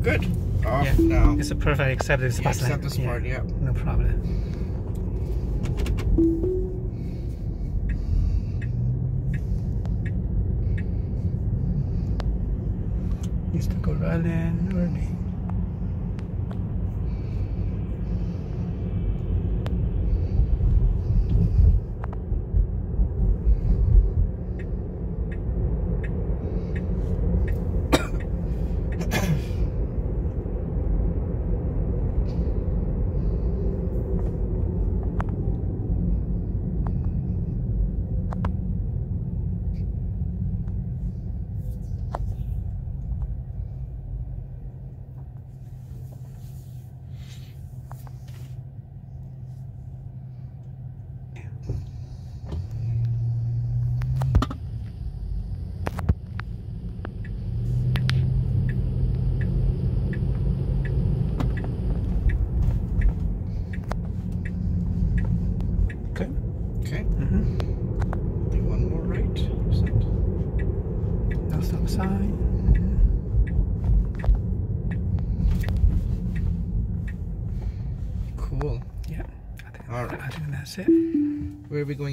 Good. Off Yeah. now. It's a perfect, except this bus lane. Except this part, yeah. No problem. Needs to go right in early. Okay. Okay. One more right. No stop sign. Cool. Yeah. All right. I think that's it. Where are we going?